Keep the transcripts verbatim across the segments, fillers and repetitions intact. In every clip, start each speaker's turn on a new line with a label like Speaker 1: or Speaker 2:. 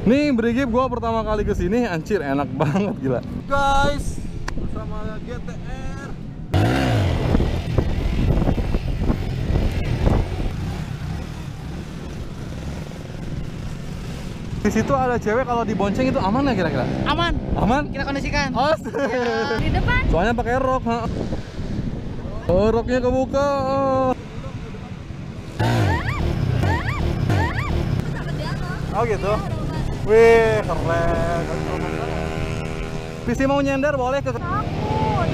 Speaker 1: Nih Brigip gua pertama kali kesini, anjir enak banget gila. Guys, bersama G T R. Di situ ada cewek, kalau dibonceng itu aman ya kira-kira?
Speaker 2: Aman.
Speaker 1: Aman?
Speaker 2: Kita kondisikan.
Speaker 1: Oh,
Speaker 2: ya. Di depan.
Speaker 1: Soalnya pakai rok, ha. Oh, roknya kebuka. Oh gitu. Wih, keren. Visi mau nyender boleh ke.
Speaker 3: Takut.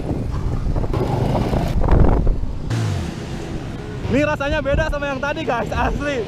Speaker 1: Ini rasanya beda sama yang tadi guys, asli.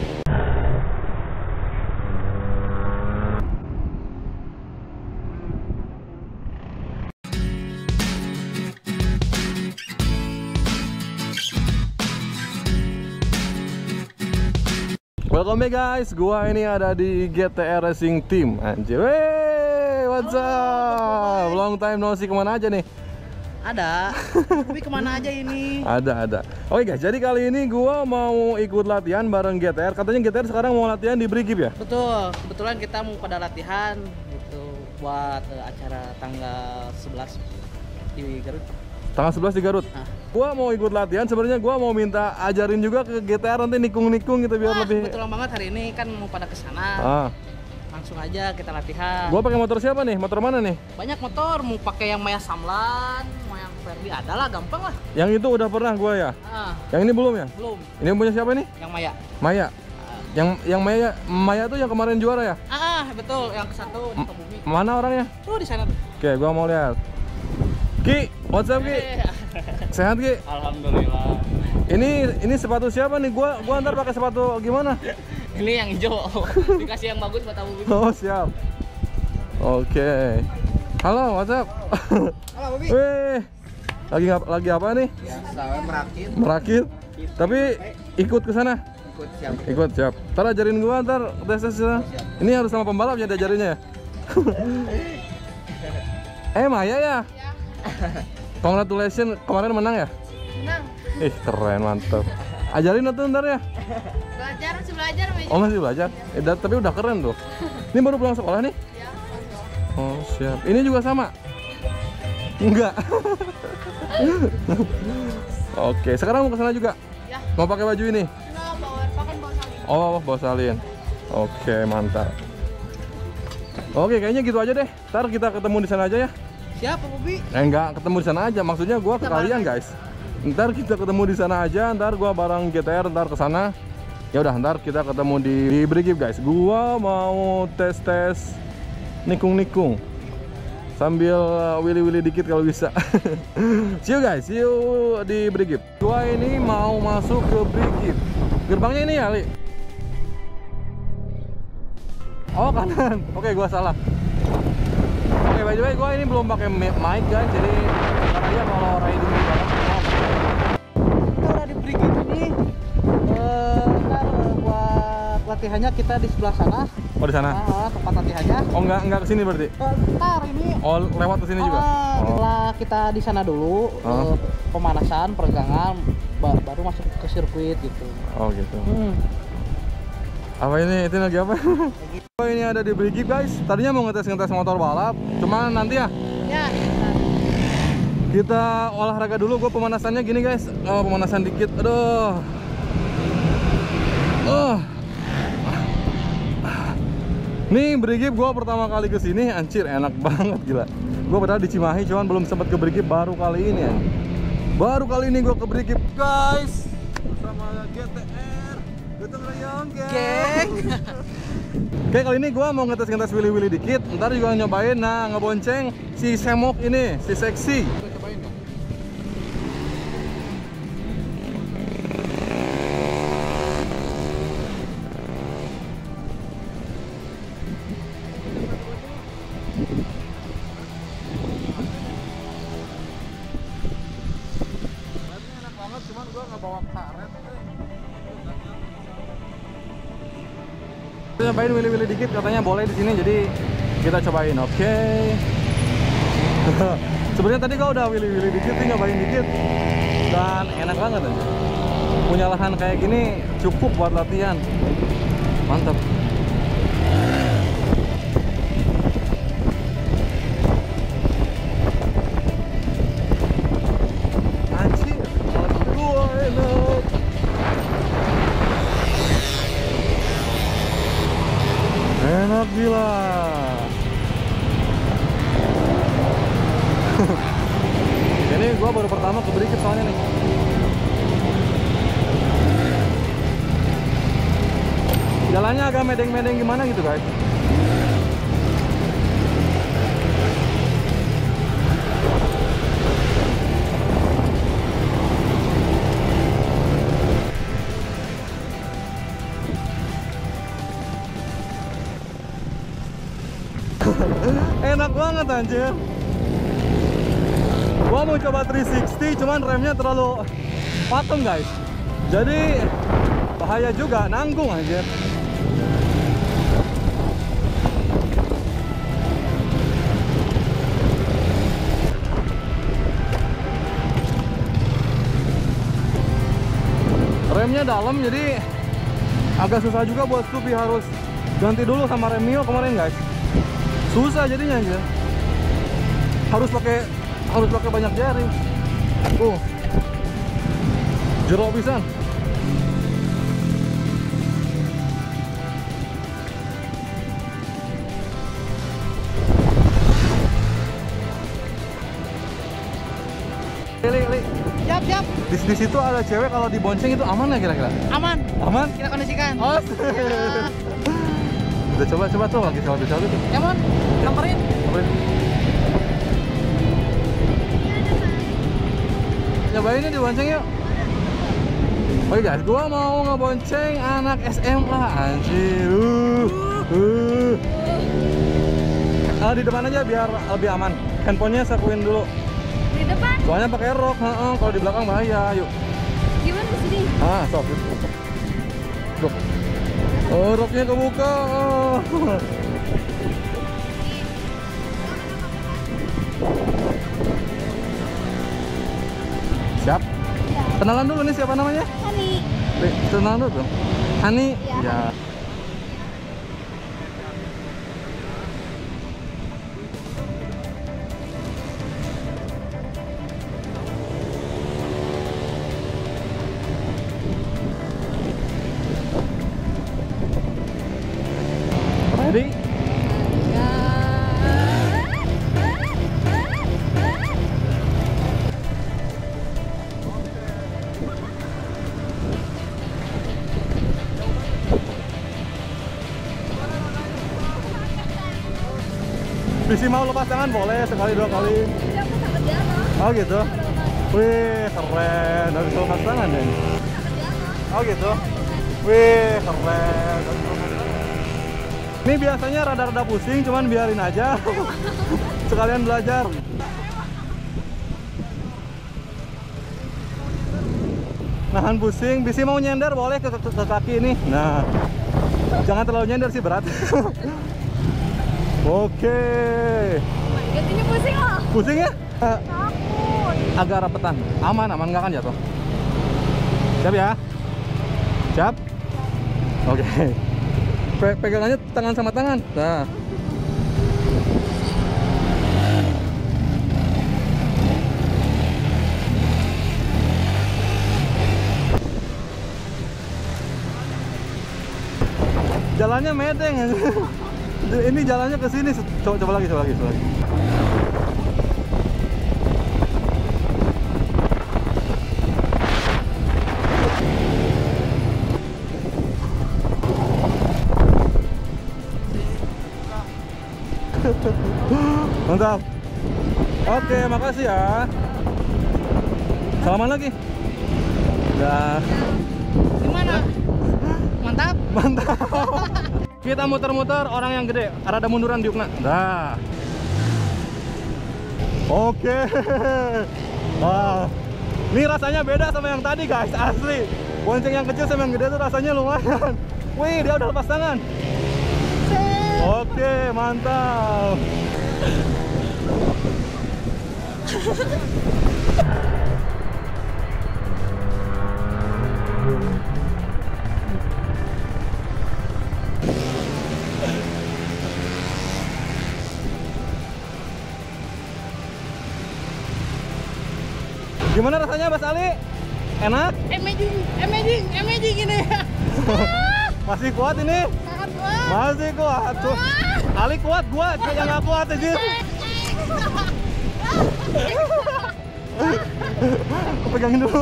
Speaker 1: Welcome back guys, gua ini ada di G T R Racing Team. Anjir, wey, what's up? Long time no see, kemana aja nih?
Speaker 2: Ada. Tapi kemana aja ini?
Speaker 1: Ada, ada. Oke guys, jadi kali ini gua mau ikut latihan bareng G T R. Katanya G T R sekarang mau latihan di Brigip ya?
Speaker 2: Betul, kebetulan kita mau pada latihan gitu buat uh, acara tanggal sebelas di Garut.
Speaker 1: Tanggal sebelas di Garut.
Speaker 2: Nah.
Speaker 1: Gua mau ikut latihan, sebenarnya gua mau minta ajarin juga ke G T R nanti nikung-nikung gitu biar
Speaker 2: Wah,
Speaker 1: lebih.
Speaker 2: kebetulan banget hari ini kan mau pada kesana.
Speaker 1: Ah.
Speaker 2: Langsung aja kita latihan.
Speaker 1: Gua pakai motor siapa nih? Motor mana nih?
Speaker 2: Banyak motor, mau pakai yang Maya Samlan, mau yang Ferdi, ada lah, gampang lah.
Speaker 1: Yang itu udah pernah gua ya.
Speaker 2: Ah,
Speaker 1: Yang ini belum ya?
Speaker 2: belum.
Speaker 1: Ini punya siapa nih?
Speaker 2: Yang Maya.
Speaker 1: Maya. Yang yang Maya Maya tuh yang kemarin juara ya?
Speaker 2: Ah, betul, yang ke satu di Kebumi.
Speaker 1: Mana orangnya?
Speaker 2: Tuh di sana tuh.
Speaker 1: Oke, gua mau lihat. Ki, what's up Ki?
Speaker 2: Eh,
Speaker 1: Sehat Ki?
Speaker 2: Alhamdulillah.
Speaker 1: Ini ini sepatu siapa nih? Gua gua ntar pakai sepatu gimana?
Speaker 2: Ini yang hijau. Dikasih yang bagus buat Abu Bibi.
Speaker 1: Oh, siap. Oke. Halo, what's up?
Speaker 2: Halo, Bibi.
Speaker 1: Weh. Lagi ngap lagi apa nih?
Speaker 2: Biasa merakit.
Speaker 1: Merakit. Tapi ikut ke sana.
Speaker 2: Ikut siap.
Speaker 1: Ikut, siap. Ntar ajarin gua ntar tes tes sana. Ini harus sama pembalap ya diajarinnya ya. Eh, Maya ya? Congratulations, kemarin menang ya?
Speaker 3: Menang.
Speaker 1: Ih, keren, mantap. Ajarin tuh ntar ya?
Speaker 3: Belajar, masih belajar.
Speaker 1: Oh, masih belajar? Eh, da- tapi udah keren tuh. Ini baru pulang sekolah nih?
Speaker 3: Ya,
Speaker 1: Oh, siap. Ini juga sama? Enggak. Oke, sekarang mau ke sana juga?
Speaker 3: ya.
Speaker 1: Mau pakai baju ini?
Speaker 3: Enggak, bawa pakai bawa salin.
Speaker 1: Oh, bawa salin. Oke, mantap. Oke, kayaknya gitu aja deh. Ntar kita ketemu di sana aja ya.
Speaker 2: Siapa, Bobi?
Speaker 1: Eh, enggak, ketemu di sana aja. Maksudnya gua ke kalian, guys. Ntar kita ketemu di sana aja. Ntar gua bareng G T R ntar ke sana. Ya udah, ntar kita ketemu di, di Brigip, guys. Gua mau tes-tes nikung-nikung sambil uh, willy-willy dikit kalau bisa. See you guys, see you di Brigip. Gua ini mau masuk ke Brigip. Gerbangnya ini ya, Li? Oh, kanan. Oke, gua salah. Oke, by the way, gua ini belum pakai mic guys, jadi ntar aja kalau riding di dalam.
Speaker 2: Kita udah di Brigip ini. Eh, ntar eh, buat latihannya kita di sebelah sana.
Speaker 1: Oh, di sana.
Speaker 2: Ah, tempat latihannya.
Speaker 1: Oh, enggak enggak ke sini berarti.
Speaker 2: Eh, ntar ini.
Speaker 1: Oh, lewat ke sini juga.
Speaker 2: Ah,
Speaker 1: Oh.
Speaker 2: setelah kita di sana dulu,
Speaker 1: Oh.
Speaker 2: eh, pemanasan, peregangan, ba- baru masuk ke sirkuit gitu.
Speaker 1: Oh, gitu.
Speaker 2: Hmm.
Speaker 1: Apa ini? Itu lagi apa? Oh, ini ada di Brigip guys. Tadinya mau ngetes-ngetes motor balap, cuman nanti ya
Speaker 2: Ya.
Speaker 1: kita olahraga dulu. Gue pemanasannya gini guys. Oh, pemanasan dikit. Aduh. Oh. Nih Brigip gue pertama kali kesini, anjir enak banget gila. Gue padahal di Cimahi, cuman belum sempat ke Brigip, baru kali ini ya. Baru kali ini gue ke Brigip guys. Bersama G T R. Gotong royong
Speaker 2: Geng.
Speaker 1: Oke, kali ini gua mau ngetes-ngetes willy-willy dikit. Ntar juga nyobain, nah ngebonceng si semok ini, si seksi.
Speaker 2: Cobain dong.
Speaker 1: Enak banget, cuman gua nggak bawa karet. Kita nyobain willy-willy dikit, katanya boleh di sini, jadi kita cobain. Oke. Sebenarnya tadi gua udah willy-willy dikit, nih nyobain dikit, dan enak banget aja. Punya lahan kayak gini cukup buat latihan. Mantap. Enak gila. Ini gua baru pertama ke Brigif soalnya nih. Jalannya agak medeng-medeng gimana gitu guys. Enak banget anjir. Gua mau coba tiga enam nol, cuman remnya terlalu patung guys. Jadi bahaya juga, nanggung anjir. Remnya dalam jadi agak susah juga buat Scoopy, harus ganti dulu sama rem Mio kemarin guys. Susah jadinya aja. Harus pakai harus pakai banyak jari. Tuh. Jerok pisan. Li, li.
Speaker 2: Siap, siap.
Speaker 1: Di, di situ ada cewek, kalau dibonceng itu aman nggak kira-kira?
Speaker 2: Aman.
Speaker 1: Aman?
Speaker 2: Kita kondisikan.
Speaker 1: Oh.
Speaker 2: Ya.
Speaker 1: Udah coba coba tuh lagi coba coba tuh.
Speaker 2: Ya, Mon. Samperin.
Speaker 1: Samperin. Cobain ini dibonceng yuk. Oke guys, gua mau ngebonceng anak S M A anjir. Uh. Uh. Ah, di depan aja biar lebih aman. Handphonenya sakuin dulu.
Speaker 3: Di depan.
Speaker 1: Soalnya pakai rok, heeh, kalau di belakang bahaya. Yuk.
Speaker 3: Gimana di sini?
Speaker 1: Ah, stop. Tuh. Oh, roknya kebuka. Oh. Siap.
Speaker 3: Ya.
Speaker 1: Kenalan dulu nih, siapa namanya?
Speaker 3: Hani.
Speaker 1: Nih, kenalan dulu dong. Hani.
Speaker 3: Ya.
Speaker 1: Ya. Ready? Visi mau lepas tangan boleh sekali dua kali. Oh gitu. Wih keren, harus lepas tangan deh. Oh gitu. Wih keren. Ini biasanya rada-rada pusing, cuman biarin aja. Sekalian belajar. Nahan pusing, Bisi mau nyender boleh ke, ke, ke kaki ini. Nah, jangan terlalu nyender sih, berat. Oke.
Speaker 3: Gantinya pusing loh.
Speaker 1: Pusing ya? Eh,
Speaker 3: Takut.
Speaker 1: agak rapetan. Aman, aman nggak kan jatuh. Siap ya? Siap? Oke. Pe pegangannya tangan sama tangan. Nah. Jalannya medeng. Ini jalannya ke sini. Coba coba lagi, coba lagi, coba lagi. Mantap. Oke, makasih ya. Salaman lagi. Dah.
Speaker 2: Gimana? Mantap.
Speaker 1: Mantap. Kita muter-muter orang yang gede, rada munduran di Ukna. Dah. Oke. Wah. Ini rasanya beda sama yang tadi, guys. Asli. Bonceng yang kecil sama yang gede tuh rasanya lumayan. Wih, dia udah lepas tangan. Oke, mantap. Gimana rasanya, Mas Ali? Enak?
Speaker 2: Amazing, amazing, amazing ini.
Speaker 1: Masih kuat ini?
Speaker 3: Sangat
Speaker 1: Masih kuat tuh. Ali kuat, gua yang nggak kuat aja. Pegangin dulu.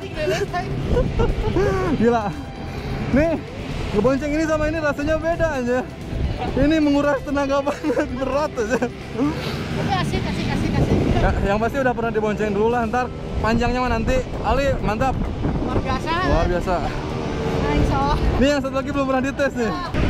Speaker 1: Gila. Nih, ngebonceng ini sama ini rasanya beda aja. Ini menguras tenaga banget, berat aja.
Speaker 2: Tapi asik, asik, asik, asik.
Speaker 1: Ya, yang pasti udah pernah dibonceng dulu lah, ntar panjangnya mah nanti. Ali, mantap.
Speaker 2: Luar biasa.
Speaker 1: Luar biasa.
Speaker 2: Nah, insya Allah.
Speaker 1: Nih yang satu lagi belum pernah dites nih.